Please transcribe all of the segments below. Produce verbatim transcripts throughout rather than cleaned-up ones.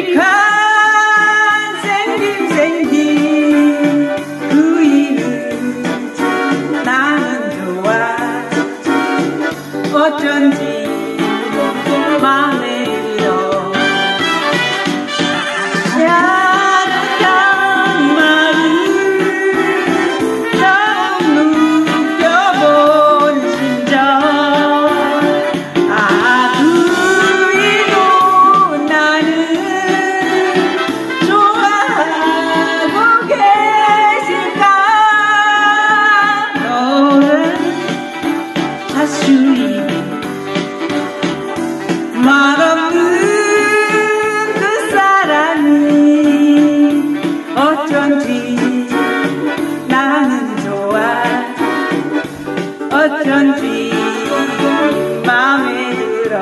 유익한 생김 생긴 그 일은 나는 좋아. 어쩐지 맘에 들어. 야릇한 말을 처음 느껴본 심정. 아, 그리고 나는 좋아하고 계실까. 너는 자수이 말없는 그 사람이 어쩐지 나는 좋아. 어쩐지 맘에 들어.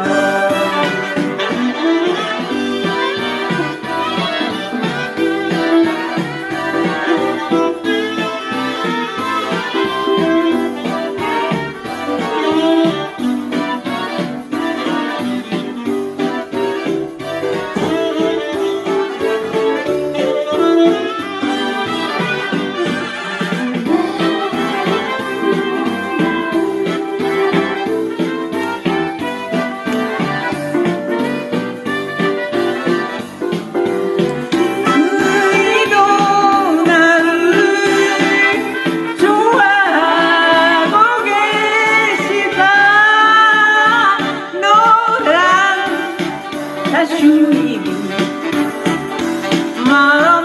다시 말아.